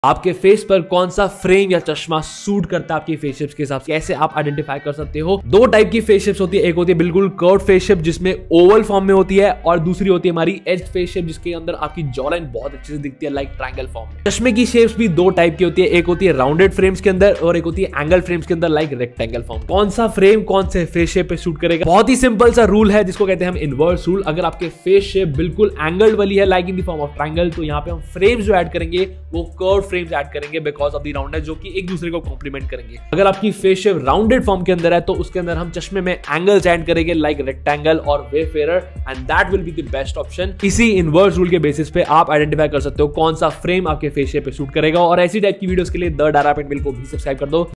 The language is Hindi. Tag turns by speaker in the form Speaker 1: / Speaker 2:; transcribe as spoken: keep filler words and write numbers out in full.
Speaker 1: आपके फेस पर कौन सा फ्रेम या चश्मा सूट करता है आपकी फेस शेप्स के हिसाब से, कैसे आप आइडेंटिफाई कर सकते हो। दो टाइप की फेस शेप्स होती है, एक होती है बिल्कुल कर्व फेस शेप जिसमें ओवल फॉर्म में होती है, और दूसरी होती है हमारी एज फेस शेप जिसके अंदर आपकी जॉ लाइन बहुत अच्छे से दिखती है, लाइक ट्रायंगल फॉर्म में। चश्मे की शेप्स भी दो टाइप की होती है, एक होती है राउंडेड फ्रेम्स के अंदर और एक होती है एंगल फ्रेम्स के अंदर, लाइक रेक्टेंगल फॉर्म। कौन सा फ्रेम कौन से फेस शेप पे सूट करेगा, बहुत ही सिंपल सा रूल है जिसको कहते हैं हम इनवर्स रूल। अगर आपके फेस शेप बिल्कुल एंगल्ड वाली है, like in the form of triangle, तो यहाँ पे हम फ्रेम्स जो ऐड करेंगे वो कर्व फ्रेम्स ऐड करेंगे बिकॉज ऑफ द राउंडनेस, जो कि एक दूसरे को कॉम्प्लीमेंट करेंगे। अगर आपकी फेस शेप राउंडेड फॉर्म के अंदर है तो उसके अंदर हम चश्मे में एंगल्स ऐड करेंगे, लाइक रेक्टेंगल और wayfarer, and that will be the best option. इसी इनवर्स रूल के बेसिस पे आप आइडेंटिफाई कर सकते हो कौन सा फ्रेम आपके फेस शेप पे सूट करेगा। और ऐसी टाइप की वीडियोस के लिए द डायरा पेंट बिल को भी सब्सक्राइब कर दो।